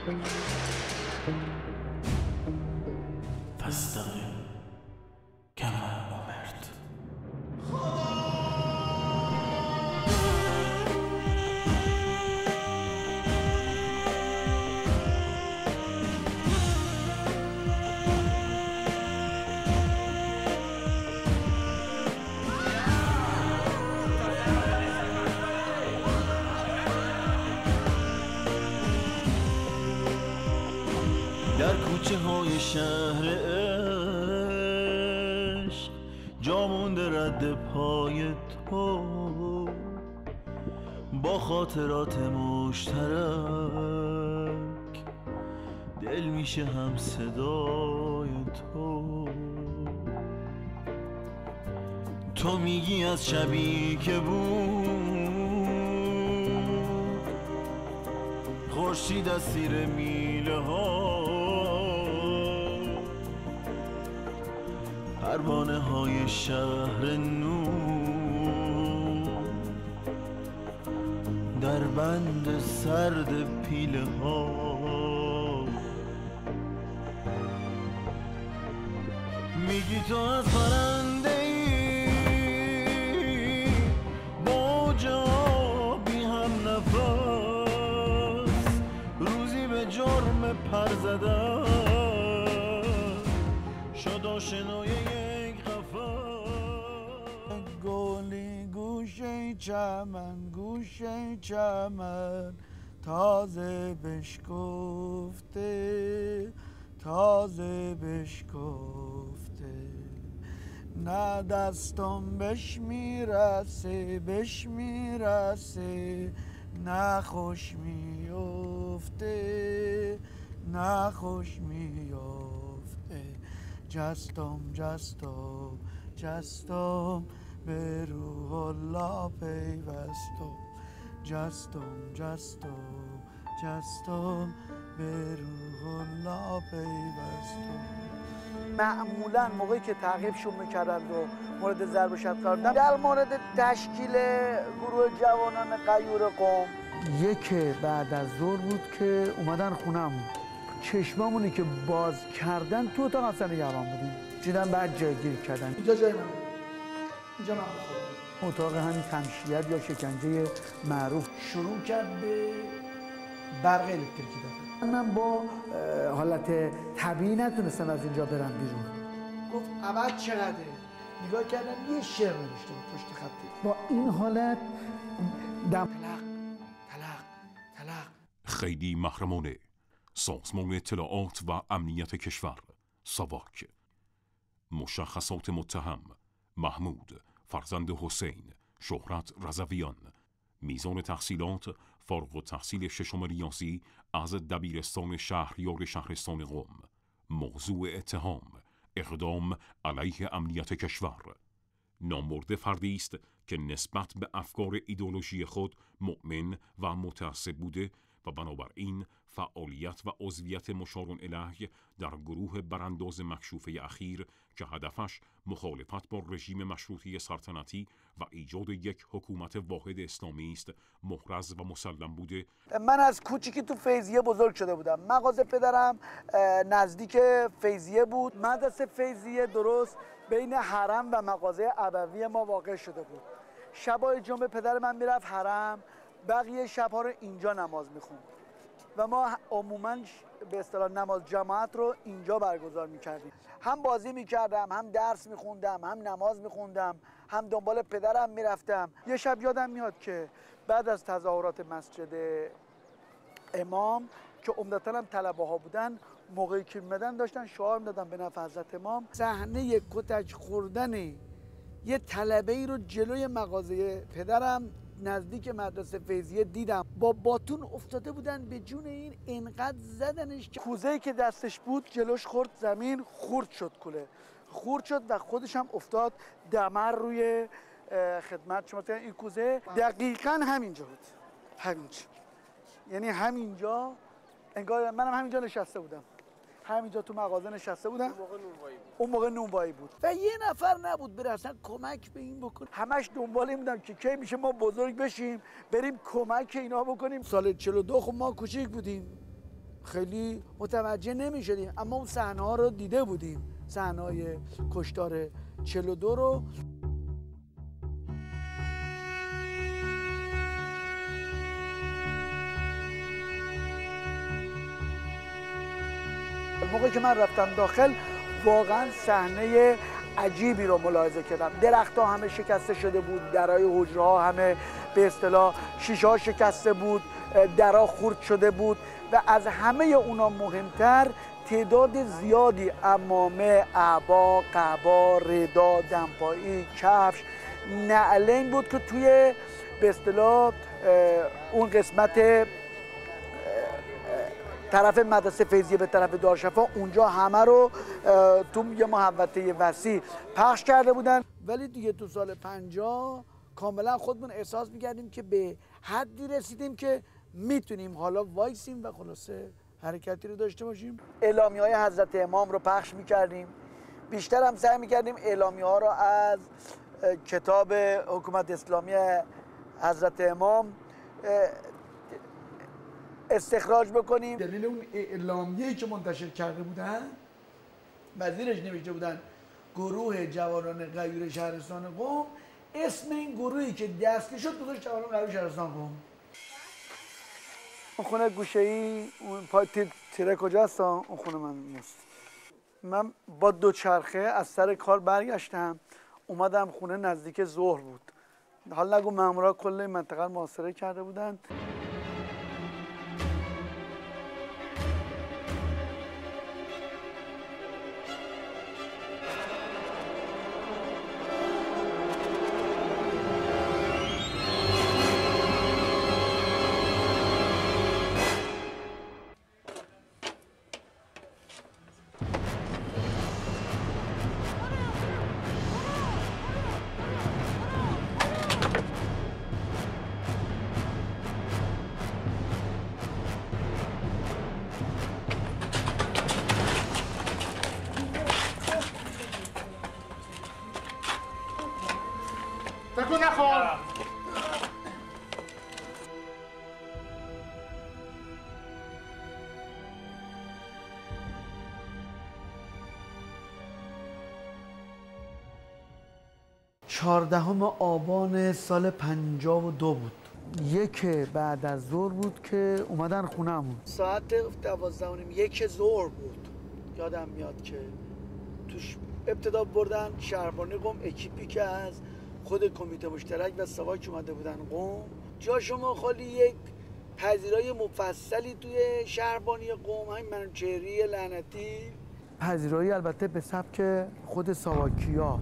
فاستقم كما أمرت. در کوچه های شهر عشق جا مونده رد پای تو، با خاطرات مشترک دل میشه هم صدای تو. تو میگی از شبی که بود خورشید از زیر میله ها، پروانه های شهر نور در بند سرد پیله ها. میگی تو از پرنده ای با جابی هم نفس، روزی به جرم پر زدن شد آشنای یک قفس. گلی گوشه چمن گوشه چمن تازه بشکفته تازه بشکفته، نه دستم بهش میرسه بهش میرسه، نه خوش میفته نه خوش میفته. جستم جستم جستم به روح الله پیوستم، جستم جستم جستم به روح الله پیوستم. معمولا موقعی که تعقیبشون میکردند و مورد ضرب و شتم قرار دادن، در مورد تشکیل گروه جوانان غیور قم، یک بعد از ظهر بود که اومدن خونم، چشمامونی که باز کردن تو اتاق اصلا نگران بودیم، دیدن بعد جایگیر کردن. اینجا جای من، اینجا من بخورم. اتاق همین تمشیت یا شکنجه معروف شروع کرد به برق الکتریکی دادن. من با حالت طبیعی نتونستم از اینجا برم بیرون. گفت ابد چقدره؟ نگاه کردم یه شعر نوشته بود پشت خطی. با این حالت دم تلق تلق تلق. خیلی محرمانه. سازمان اطلاعات و امنیت کشور ساواک. مشخصات متهم: محمود فرزند حسین، شهرت رضویان. میزان تحصیلات: فارغ التحصیل ششم ریاضی از دبیرستان شهریار شهرستان قم. موضوع اتهام: اقدام علیه امنیت کشور. نامبرده فردی است که نسبت به افکار ایدئولوژی خود مؤمن و متعصب بوده و بنابراین فعالیت و عضویت مشار الیه در گروه برانداز مکشوفه اخیر که هدفش مخالفت با رژیم مشروطه سلطنتی و ایجاد یک حکومت واحد اسلامی است محرز و مسلم بوده. من از کوچیکی تو فیضیه بزرگ شده بودم. مغازه پدرم نزدیک فیضیه بود. مدرسه فیضیه درست بین حرم و مغازه ابوی ما واقع شده بود. شبای جمعه پدر من میرفت حرم، بقیه شبها رو اینجا نماز میخوند و ما عموماً به اصطلاح نماز جماعت رو اینجا برگزار میکردیم. هم بازی میکردم، هم درس میخوندم، هم نماز میخوندم، هم دنبال پدرم میرفتم. یه شب یادم میاد که بعد از تظاهرات مسجد امام که عمدتاً هم طلبه ها بودن، موقعی که میمدن داشتن شعار میدادن به نفع حضرت امام. صحنه کتک خوردن یه طلبه ای رو جلوی مغازه پدرم نزدیک مدرسه فیضیه دیدم. با باتون افتاده بودن به جون این، اینقدر زدنش که کوزه‌ای که دستش بود جلوش خورد زمین، خورد شد، کوله خورد شد و خودش هم افتاد دمر روی خدمت شما. این کوزه دقیقاً همینجا بود، همینجا، یعنی همینجا، انگار منم همینجا نشسته بودم، همینجا تو مغازه نشسته بودم. اون موقع نونوایی بود و یه نفر نبود بره اصلا کمک به این بکنه. همش دنبال این بودم که کی میشه ما بزرگ بشیم بریم کمک اینا بکنیم. سال 42 خب ما کوچیک بودیم، خیلی متوجه نمی شدیم، اما اون صحنه ها رو دیده بودیم، صحنه های کشتار 42 رو. موقعی که من رفتم داخل واقعا صحنه عجیبی رو ملاحظه کردم. درخت‌ها همه شکسته شده بود، درای حجره‌ها همه به اصطلاح شیشه‌ها شکسته بود، درا خورد شده بود و از همه اونا مهمتر تعداد زیادی عمامه، عبا، قبا، ردا، دمپایی، کفش، نعلین بود که توی به اصطلاح اون قسمت طرف مدرسه فیضیه به طرف دارشفا اونجا همه رو تو یه محوطه وسیع پخش کرده بودن. ولی دیگه تو سال 50 کاملا خودمون احساس می‌کردیم که به حدی رسیدیم که میتونیم حالا وایسیم و خلاصه حرکتی رو داشته باشیم. اعلامیه‌های حضرت امام رو پخش می‌کردیم. بیشتر هم سعی می‌کردیم اعلامیه‌ها رو از کتاب حکومت اسلامی حضرت امام استخراج بکنیم. دلیل اون اعلامیه‌ای که منتشر کرده بودن، وزیرش نوشته بودن گروه جوانان غیور شهرستان قم، اسم این گروهی که دستگیر شد گذاشت جوانان غیور شهرستان قم. اون خونه گوشه‌ای اون پای تیره کجاست؟ اون خونه من است. من با دوچرخه از سر کار برگشتم، اومدم خونه نزدیک ظهر بود. حالا نگو مامورا کل منطقه محاصره کرده بودن. تکون نخور. 14 آبان سال 52 بود. یک بعد از ظهر بود که اومدن خونه‌مون. ساعت 12:30 یک ظهر بود. یادم میاد که توش ابتدا بردن شهربانی قم، اکیپی که از خود کمیته مشترک و ساواک اومده بودن قم. جا شما خالی یک پذیرای مفصلی توی شهربانی قم، همین منوچهری لعنتی. پذیرایی البته به سبک خود ساواکیا.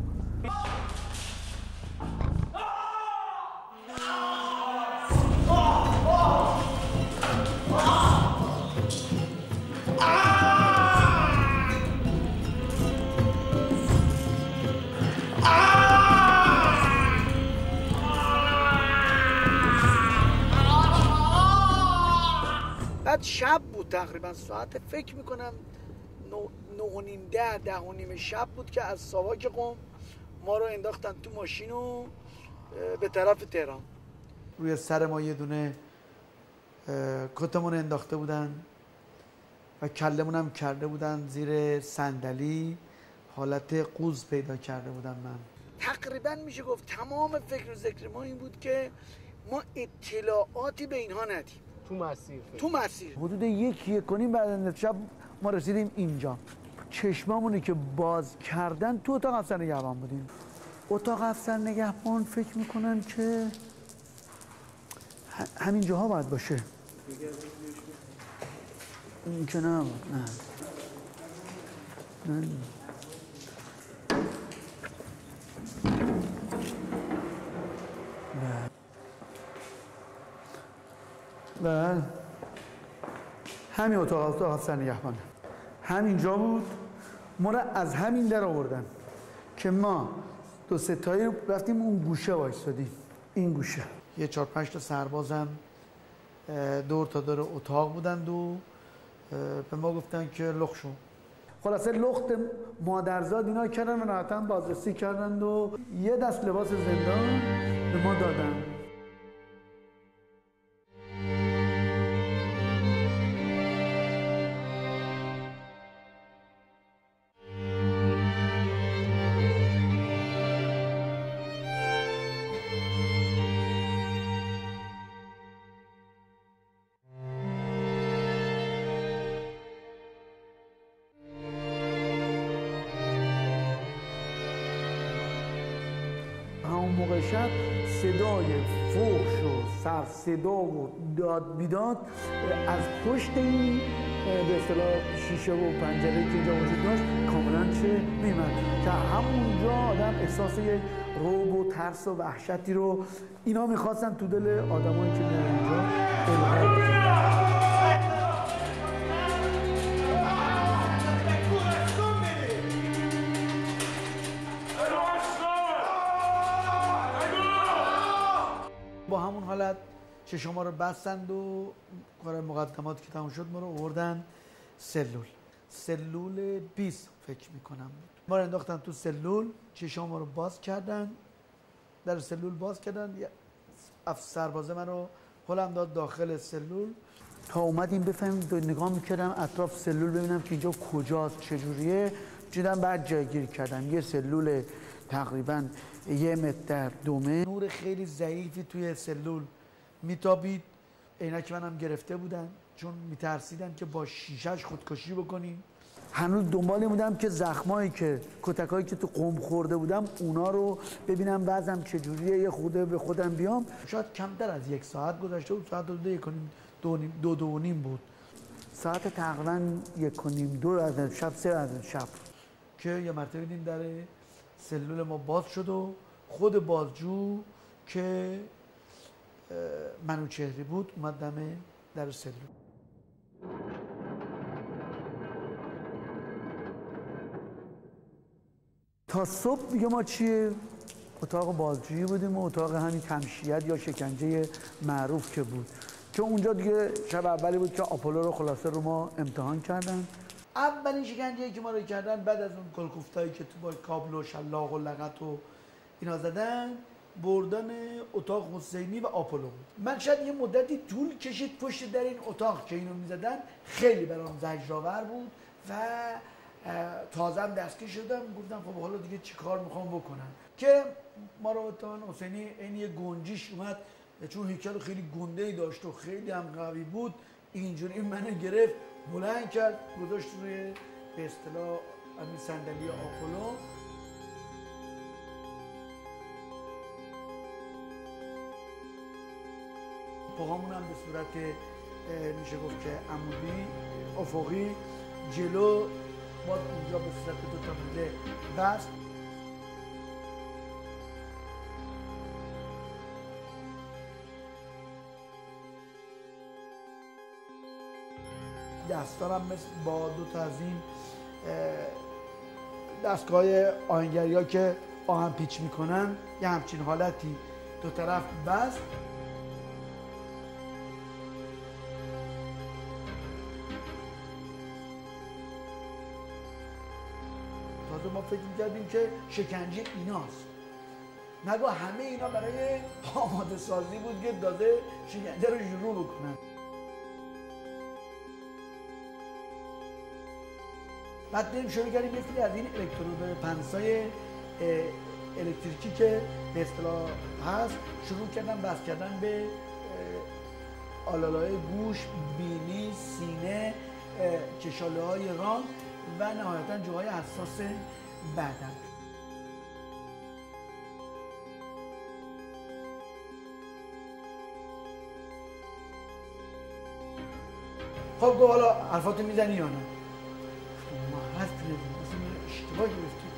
بعد شب بود، تقریبا ساعت فکر میکنم 9:30 شب بود که از ساواک قم ما رو انداختن تو ماشین و به طرف تهران. روی سر ما یه دونه کتمون انداخته بودن و کلمون هم کرده بودن زیر صندلی، حالت قوز پیدا کرده بودن. من تقریبا میشه گفت تمام فکر و ذکر ما این بود که ما اطلاعاتی به اینها ندیم. تو مسیر حدود 1:30 بعد از شب ما رسیدیم اینجا. چشمامونی که باز کردن تو اتاق افسر نگهبان بودیم. اتاق افسر نگهبان فکر میکنن که همین جاها باید باشه. این که نه. بله، همین اتاق افسر نگهبان همینجا بود. ما را از همین در آوردن که ما 2-3 تایی رفتیم اون گوشه وایسادیم. این گوشه یه 4-5 تا سربازم دور تا دور اتاق بودند و به ما گفتن که لخت شو. خلاصه لخت مادرزاد اینا کردن و راحتاً بازرسی کردند و یه دست لباس زندان به ما دادن. شب صدای فحش و سر صدا و داد بیداد از پشت این به اصطلاح شیشه و پنجره‌ای که اینجا وجود داشت کاملا چه می‌اومد که همونجا آدم احساس یک رعب و ترس و وحشتی رو اینا می‌خواستن تو دل آدمایی که میان اینجا القا بدن. با همون حالت چشم ما رو بستند و کار مقدماتی که تموم شد ما رو آوردن سلول 20 فکر میکنم بود. ما رو انداختن تو سلول، چشم ما رو باز کردن، در سلول باز کردن، سربازه من رو هلم داد داخل سلول تا اومدیم بفهمیم، نگاه میکردم اطراف سلول ببینم که اینجا کجاست چجوریه. دیدم بعد جایگیری کردم یه سلول تقریبا 1 متر در 2 متر، نور خیلی ضعیفی توی سلول میتابید. عینک منم گرفته بودن چون میترسیدن که با شیشه‌اش خودکشی بکنیم. هنوز دنبال بودم که زخمایی که کتکایی که تو قم خورده بودم اونا رو ببینم وضعم چجوریه، یه خورده به خودم بیام. شاید کمتر از 1 ساعت گذشته بود، ساعت 2:30 بود، ساعت تقریبا 1:30 2 از شب 3 از شب که یه مرتبه دیدیم در سلول ما باز شد و خود بازجو که منوچهری بود اومد دم در سلول. تا صبح دیگه ما چیه؟ اتاق بازجویی بودیم و اتاق همین تمشیت یا شکنجه معروف که بود، که اونجا دیگه شب اولی بود که آپولو رو خلاصه رو ما امتحان کردن. اولین شکنجه‌ای که ما رو کردن بعد از اون کلکوفتایی که تو با کابل و شلاق و لغت و اینا زدن، بردن اتاق حسینی و آپولو بود. من شاید یه مدتی طول کشید پشت در این اتاق که اینو میزدن، خیلی برام زجرآور بود و تازه هم دستگیر شدم. گفتم خب حالا دیگه چی کار میخوام بکنم که ما رو اتاق حسینی این یه گنجیش اومد، چون هیکل خیلی گنده‌ای داشت و خیلی هم قوی بود، اینجوری منو گرفت بلند کرد گذاشت روی به اصطلاح همین صندلی آپولو. پاهامون هم به صورت میشه گفت که عمودی افقی جلو با اونجا به صورت 2 تا میله بست. دستارم مثل با 2 تا از این دستگاه آهنگری ها که آهن پیچ میکنن یه همچین حالتی 2 طرف بست. تازه ما فکر میکردیم که شکنجه ایناست، نگو همه اینا برای آماده سازی بود که داده شکنجه رو شروع بکنن. بعد بریم شروع کردیم یه سری از این الکترود پنسای الکتریکی که به اصطلاح هست شروع کردن بس کردن به آلالای گوش، بینی، سینه، چشاله های ران و نهایتا جاهای حساس بدن. خب گفت حالا حرفاتو میزنی یا نه؟ ما حرف نزدیم، اصلا اشتباه گرفتیم.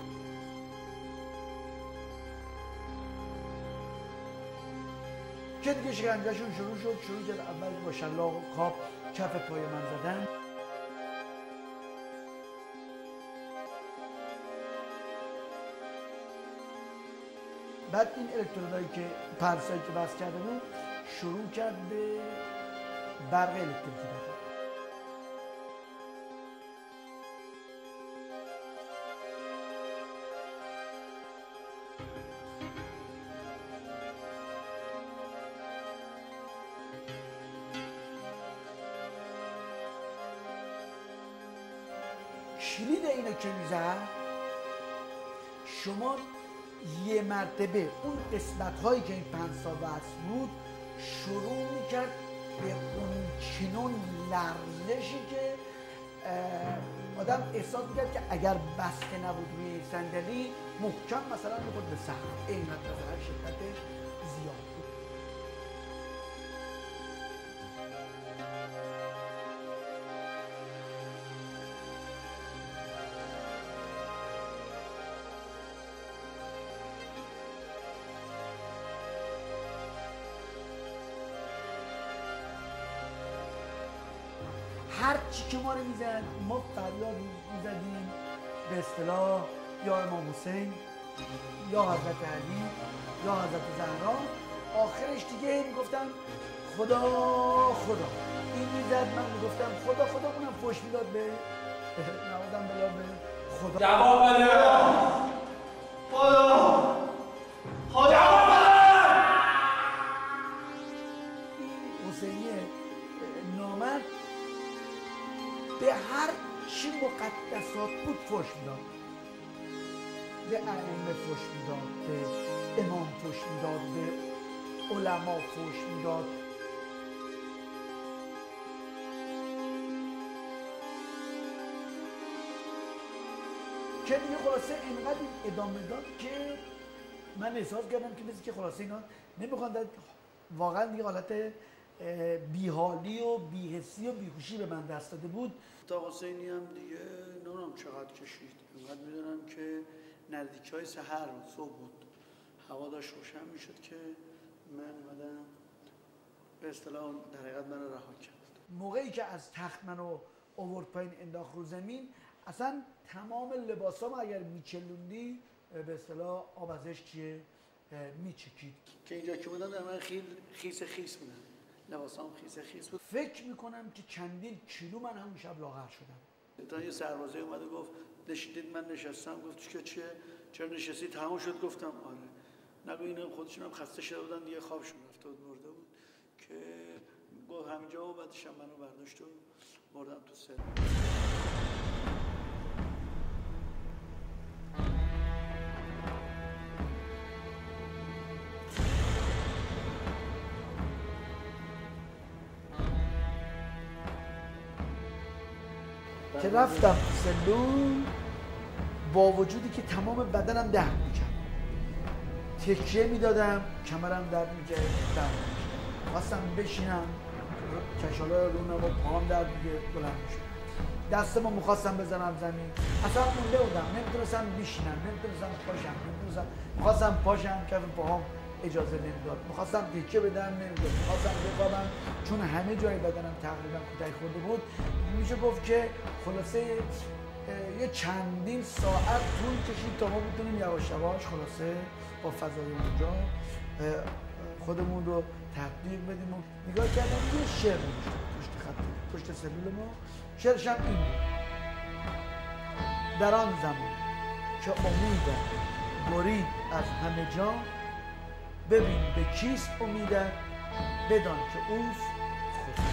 که دیگه شکنجهشون شروع کرد. اول با شلاق و کاپ کف پای من زدن. بعد این الکترودایی که پرسایی که بس کرده بود شروع کرد به برق الکتریکی دادن. کلید اینو که میزد شما یه مرتبه اون قسمت هایی که این پنسا وصل بود شروع میکرد به اون چنون لرزشی که آدم احساس میکرد که اگر بسته نبود روی صندلی محکم مثلا میخورد به سقف، اینقدر مثلا شدتش زیاد بود. هر چی که ما رو میزد ما فریاد میزدیم به اصطلاح یا امام حسین یا حضرت علی یا حضرت زهرا. آخرش دیگه میگفتم خدا خدا. این میزد من میگفتم خدا خدا، اونم فوش میداد به نوازم بلا به خدا. جواب بده خدا خدا. این حسینی نامرد به هر چی مقدسات بود فوش میداد، به ائمه فوش میداد، به امام فوش میداد، به علما فوش میداد. که دیگه خلاصه اینقدر ادامه داد که من احساس کردم که مثل که خلاصه اینا نمیخوان، واقعا دیگه حالت بیحالی و بی‌حسی و بیهوشی به من دست داده بود. تا حسینی هم دیگه نمیدونم چقدر کشید. اینقدر میدونم که نزدیکای سحر صبح بود، هوا داشت روشن میشد که من اومدم به اصطلاح در حقیقت من رها کرد. موقعی که از تخت منو آورد پایین انداخت رو زمین، اصلا تمام لباسام اگر میچلوندی به اصطلاح آب ازش چیه میچکید. که اینجا که بودم در من خیس خیس بودم، لباسام خیس خیس بود. فکر میکنم که چندین کیلو من همون شب لاغر شدم. تا یه سربازه اومد و گفت نشیدید؟ من نشستم. گفت که چیه؟ چرا نشستی؟ تمام شد. گفتم آره. نگو اینا خودشون هم خسته شده بودن دیگه، خوابشون رفته بود، مرده بود. که گفت همینجا و بعدش هم منو برداشت و بردم تو سر. که رفتم تو سلول با وجودی که تمام بدنم درد میکرد، تکیه میدادم کمرم درد میکرد، خواستم بشینم کشالای رونم و پاهم درد میکرد، بلند میشد، دستمو میخواستم بزنم زمین، اصلا مونده بودم، نمیتونستم بشینم، نمیتونستم پاشم، میخواستم پاشم کف پاهم اجازه نمیداد، میخواستم تکیه بدم نمیداد، میخواستم بخوابم چون همه جای بدنم تقریبا کودک خورده بود. میشه گفت که خلاصه یه چندین ساعت طول کشید تا ما بتونیم یواش یواش خلاصه با فضای اونجا خودمون رو تطبیق بدیم. و نگاه کردم یه شعر نوشتم پشت خط پشت سلول ما. شعرش هم این بود: در آن زمان که امیدم برید از همه جا، ببین به کیست امیدت، بدان که اوست خدا.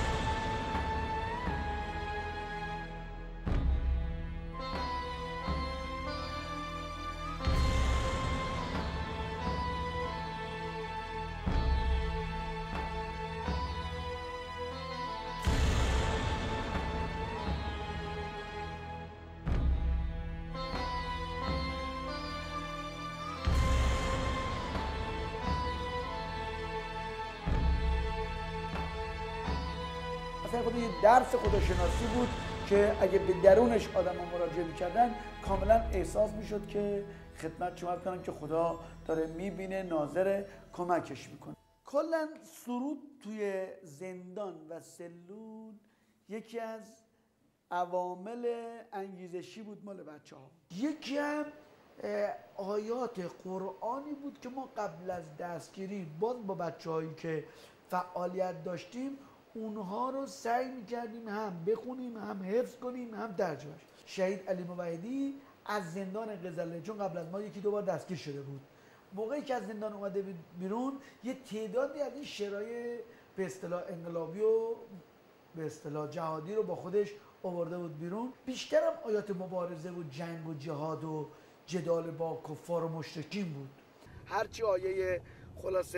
اصلا خود یه درس خودشناسی بود که اگه به درونش آدم ها مراجعه میکردن کاملا احساس میشد که خدمت شما کنم که خدا داره میبینه، ناظر، کمکش میکنه. کلا سرود توی زندان و سلول یکی از عوامل انگیزشی بود مال بچه ها. یکی هم آیات قرآنی بود که ما قبل از دستگیری باز با بچه هایی که فعالیت داشتیم اونها رو سعی میکردیم هم بخونیم، هم حفظ کنیم، هم ترجمهش. شهید علی موحدی از زندان قزل، چون قبل از ما یکی دو بار دستگیر شده بود، موقعی که از زندان اومده بیرون یه تعدادی از این شعرهای به اصطلاح انقلابی و به اصطلاح جهادی رو با خودش آورده بود بیرون. بیشترم آیات مبارزه و جنگ و جهاد و جدال با کفار و مشرکین بود. هرچی آیه خلاصه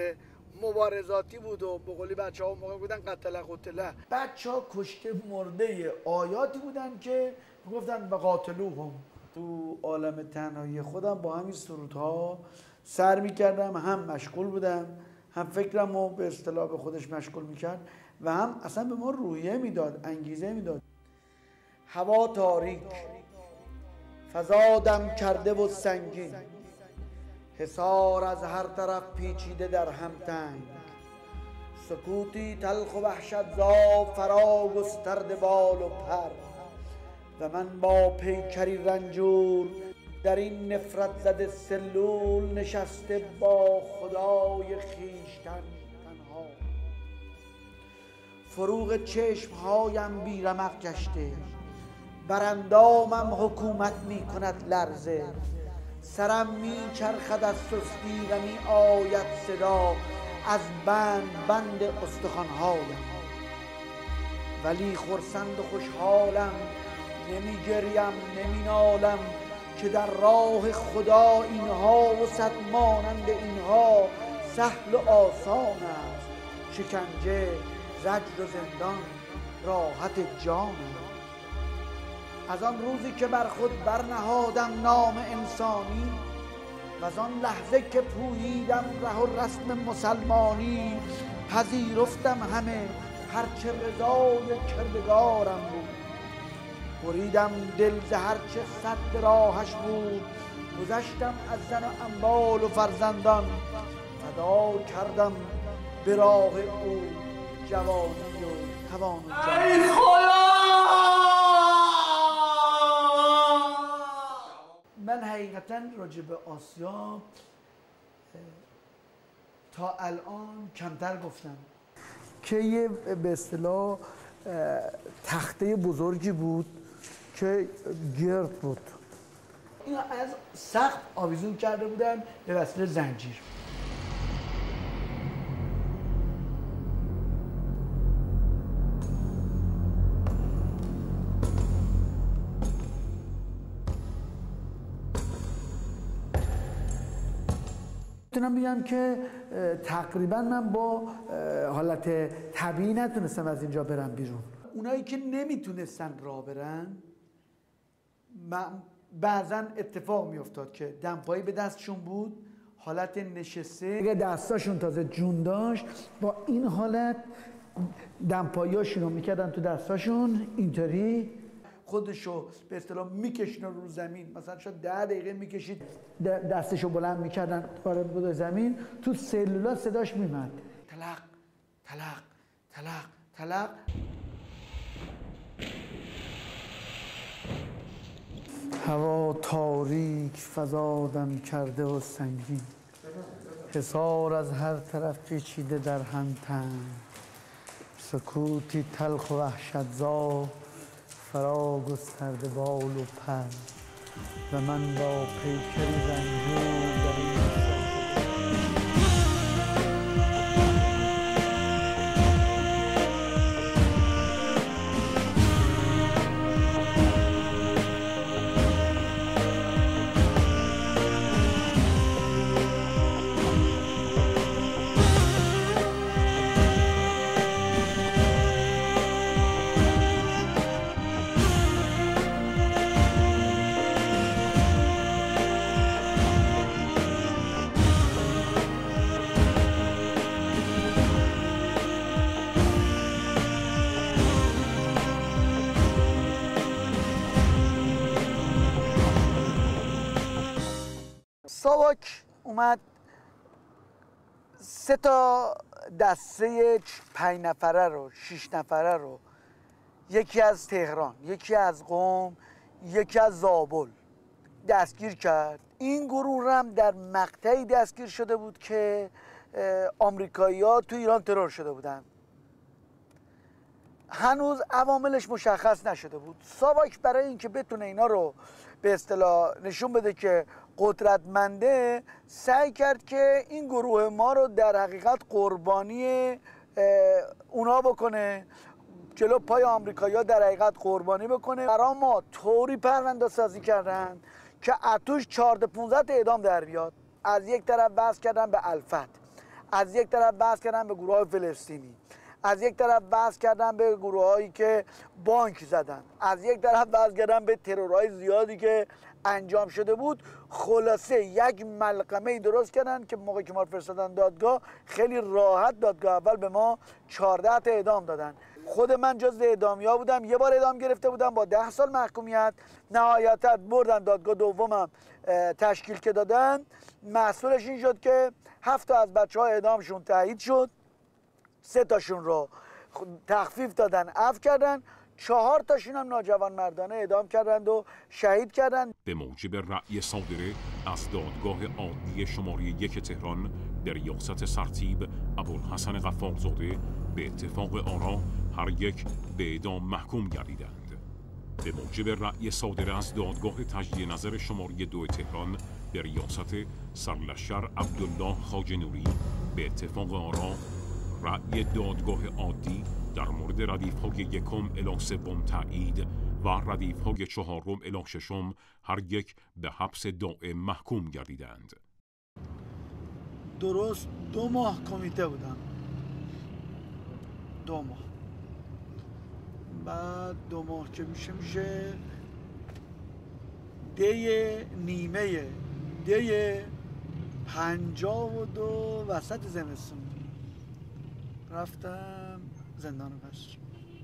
مبارزاتی بود و به قولی بچه ها موقع بودن قتله. بچه ها کشته مرده آیاتی بودن که گفتن به قاتلوهم. تو عالم تنهایی خودم با همین سرودها سر میکردم، هم مشغول بودم، هم فکرم رو به اصطلاح به خودش مشغول میکرد و هم اصلا به ما روحیه میداد، انگیزه میداد. هوا تاریک، فضا دم کرده و سنگین، حصار از هر طرف پیچیده در هم تنگ، سکوتی تلخ و وحشتزا فرا گسترده بال و پر و من با پیکری رنجور در این نفرت زده سلول نشسته با خدای خویشتن تنها. فروغ چشمهایم بیرمق گشته، بر اندامم حکومت می کند لرزه، سرم می چرخد از سستی و می آید صدا از بند استخوانهایم، ولی خرسند و خوشحالم، نمی گریم نمی نالم که در راه خدا اینها وسط مانند اینها سهل و آسان است. شکنجه، زجر و زندان راحت جان است. از آن روزی که بر خود برنهادم نام انسانی و از آن لحظه که پوییدم ره و رسم مسلمانی، پذیرفتم همه هرچه رضای کردگارم بود، بریدم دل ز هرچه سد راهش بود، گذشتم از زن و اموال و فرزندان، فدا کردم به راه او جوانی و توان و جان. من حقیقتا راجع به آسیا تا الان کمتر گفتم که یه به اصطلاح تخته بزرگی بود که گرد بود. این از سقف آویزون کرده بودن به وسیله زنجیر. میتونم بگم که تقریبا من با حالت طبیعی نتونستم از اینجا برم بیرون. اونایی که نمیتونستن راه برن بعضا اتفاق میافتاد که دمپایی به دستشون بود، حالت نشسته، اگه دستاشون تازه جون داشت با این حالت دمپاییاشون رو میکردن تو دستاشون اینطوری، خودشو به اصطلاح میکشن رو زمین، مثلا شاید 10 دقیقه میکشید دستشو بلند میکردن وارد بود زمین، تو سلولا صداش میمد تلق تلق تلق تلق. هوا تاریک، فضا دم کرده و سنگین، حصار از هر طرف پیچیده در هم تنگ، سکوتی تلخ و وحشتزا فرا گسترده بال و پر و من با پیکری رنجور در این ساواک اومد 3 تا دسته 5 نفره رو 6 نفره رو، یکی از تهران، یکی از قم، یکی از زابل دستگیر کرد. این گروه هم در مقطعی دستگیر شده بود که آمریکایی‌ها تو ایران ترور شده بودن. هنوز عواملش مشخص نشده بود. ساواک برای اینکه بتونه اینا رو به اصطلاح نشون بده که قدرتمنده، سعی کرد که این گروه ما رو در حقیقت قربانی اونا بکنه، جلو پای آمریکایی‌ها در حقیقت قربانی بکنه. برای ما طوری پرونده سازی کردن که اتوش 14-15 تا اعدام در بیاد. از یک طرف بحث کردن به الفت، از یک طرف بحث کردن به گروه های فلسطینی، از یک طرف بحث کردن به گروه هایی که بانک زدن، از یک طرف بحث کردن به ترورهای زیادی که انجام شده بود. خلاصه یک ملقمه درست کردن که موقعی که ما فرستادن دادگاه خیلی راحت دادگاه اول به ما 14 تا اعدام دادن. خود من جز اعدامیا بودم، یه بار اعدام گرفته بودم با 10 سال محکومیت. نهایتا بردن دادگاه دومم تشکیل که دادن، محصولش این شد که 7 تا از بچه‌ها اعدامشون تایید شد، 3 تاشون رو تخفیف دادن، عفو کردن، 4 تاشون هم ناجوان مردانه اعدام کردند و شهید کردند. به موجب رأی صادره از دادگاه عادی شماره 1 تهران در ریاست سرتیب ابوالحسن غفارزاده به اتفاق آرا هر یک به اعدام محکوم گردیدند. به موجب رأی صادره از دادگاه تجدید نظر شماره 2 تهران در ریاست سرلشکر عبدالله خواجه نوری به اتفاق آرا رأی دادگاه عادی در مورد ردیف‌های 1 الی 3 تایید و ردیف‌های 4 الی 6 هر یک به حبس دائم محکوم گردیدند. درست 2 ماه کمیته بودم، 2 ماه. بعد 2 ماه که میشه نیمه دی 52 وسط زمستون رفتم زندان قصر.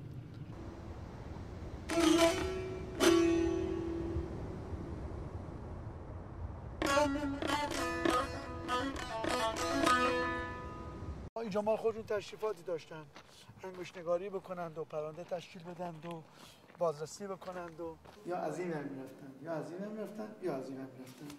اینجا ما خودشون تشریفاتی داشتن، انگشتنگاری بکنند و پرونده تشکیل بدند و بازرسی بکنند و یا از این هم میرفتن یا از این هم میرفتن یا از این هم میرفتن.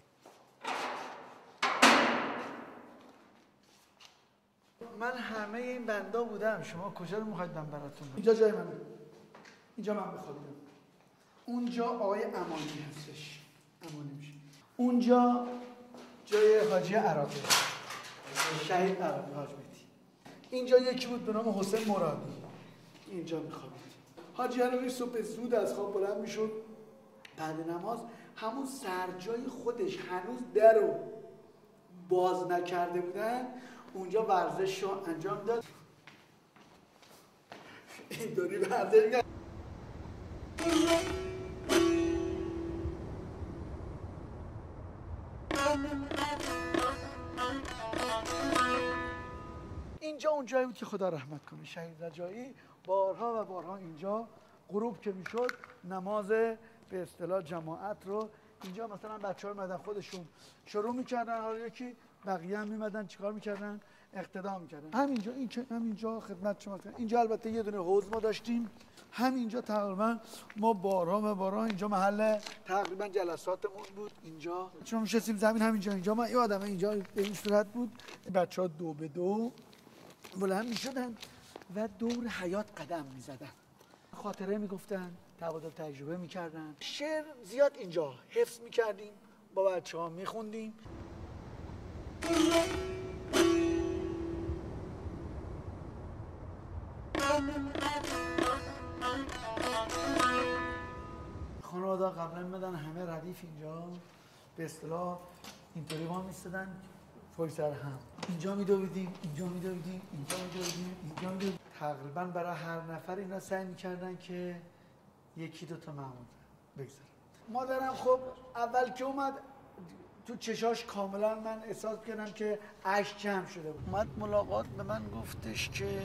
من همه این بندا بودم، شما کجا رو میخواید من براتون؟ اینجا جای منه، اینجا من بخوابیدم، اونجا آقای امانی هستش، امانی میشه، اونجا جای حاجی عراقی، شهید عراقی حاج مهدی. اینجا یکی بود به نام حسین مرادی، اینجا میخوابید. حاجی عراقی صبح زود از خواب بلند میشد، بعد نماز همون سرجای خودش هنوز در رو باز نکرده بودن، اونجا ورزش رو انجام داد. اینطوری ورزش می‌کرد. اینجا اون جایی بود که خدا رحمت کنه شهید رجایی بارها و بارها اینجا غروب که میشد نماز به اصطلاح جماعت رو اینجا مثلا بچه‌ها اومدن خودشون شروع می‌کردن، حالا یکی بقیه هم می‌اومدن چیکار می‌کردن؟ اقتدا می‌کردن. همینجا این که همینجا خدمت شما کردن. اینجا البته یه دونه حوض ما داشتیم، همینجا تقریبا ما بارها و بارها اینجا محل تقریبا جلساتمون بود. اینجا چون می‌شستیم زمین همینجا، اینجا ما یادمه اینجا به این صورت بود، بچه‌ها 2 به 2 بلند می‌شدن و دور حیاط قدم می‌زدن، خاطره میگفتن، تبادل تجربه میکردن. شعر زیاد اینجا حفظ میکردیم، با بچه ها میخوندیم. خانواده قبلا میدن همه ردیف اینجا به اصطلاح اینطوری ما میستدن پای سر هم، اینجا میدویدیم، اینجا میدویدیم، اینجا میدویدیم، اینجا میدویدیم. تقریبا برای هر نفر اینا سعی میکردن که 1-2 تا محمود بگذارن. مادرم خب اول که اومد تو چشاش کاملا من احساس کردم که اشک جمع شده بود. اومد ملاقات به من گفتش که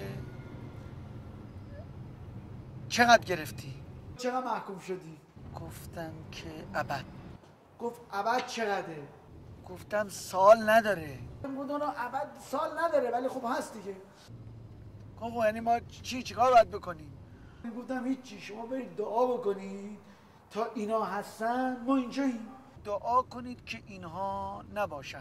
چقدر گرفتی؟ چقدر محکوم شدی؟ گفتم که ابد. گفت ابد چقدره؟ گفتم سال نداره. گفتم ابد سال نداره ولی خب هست دیگه. خب یعنی ما چیکار باید بکنیم؟ گفتم هیچی، شما برید دعا بکنید تا اینا هستن ما اینجاییم. دعا کنید که اینها نباشن.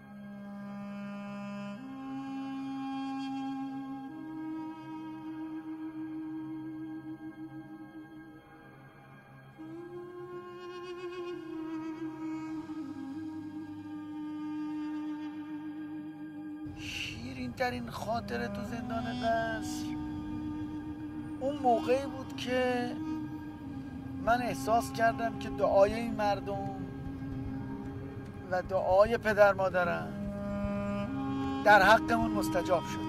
شیرین ترین خاطره تو زندان قصر اون موقعی بود که من احساس کردم که دعای این مردم و دعای پدر مادرم در حقمون مستجاب شده.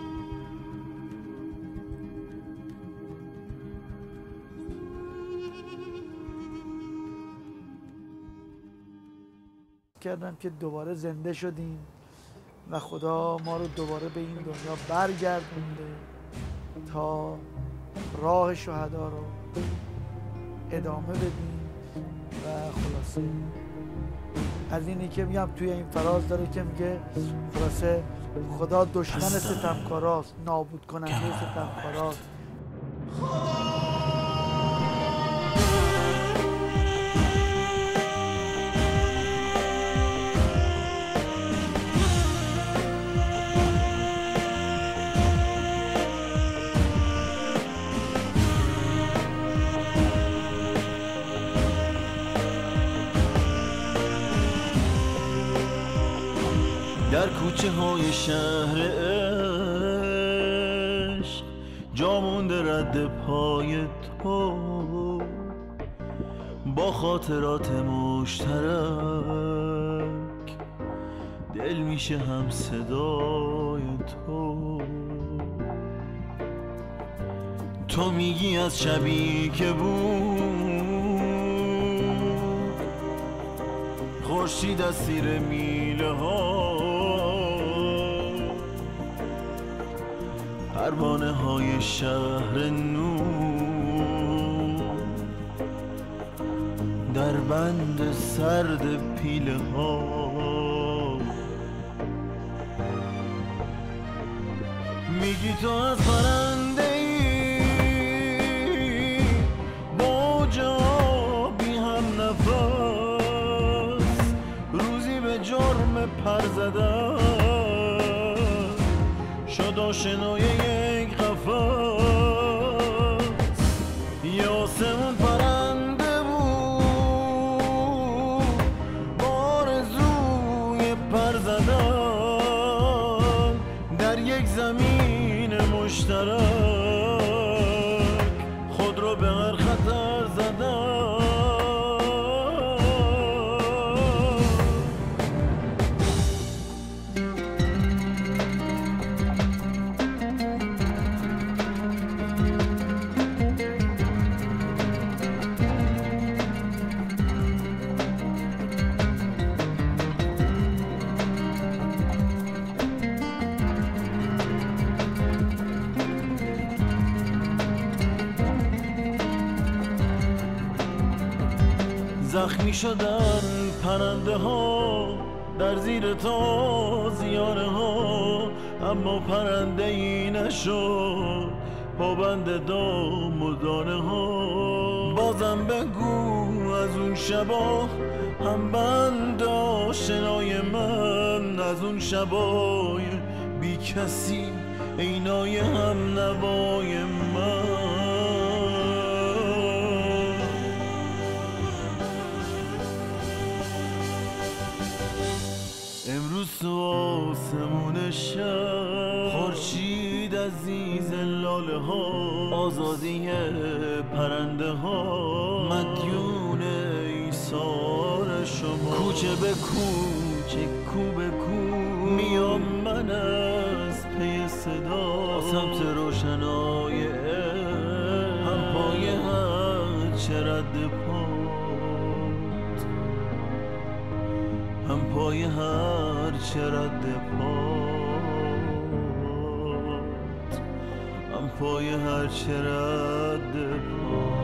کردم که دوباره زنده شدیم و خدا ما رو دوباره به این دنیا برگردونده تا راه شهدا رو ادامه بدیم و خلاصه از اینی که میگم توی این فراز داره که میگه خلاصه خدا دشمن ستمکاراست، نابود کننده ستمکاراست. در کوچه های شهر عشق جا مونده رد پای تو، با خاطرات مشترک دل میشه هم صدای تو میگی از شبی که بود خورشید از زیر میله ها، پروانه های شهر نور در بند سرد پیله ها. میگی تو از پرنده ای با جابی هم نفس، روزی به جرم پر زدن شد آشنای یک قفس. یه آسمون پرنده بود با آرزوی پر زدن در یک زمین مشترک، خود رو به هر خطر زدن. زخمی شدن پرنده ها در زیر تازیانه ها، اما پرنده ای نشد پابند دام و دانه ها. بازم بگو از اون شبا هم بند آشنای من، از اون شبای بی کسی اینای هم نوای من. امروز تو آسمون شب خورشید عزیز لاله ها، آزادی پرنده ها مدیون ایثار شما. کوچه به کوچه کو به کو میام من از پی صدا، سمت روشنای هم پای هر چه رد پات، هم پای هر چه رد پات، هم پای هر چه رد پات.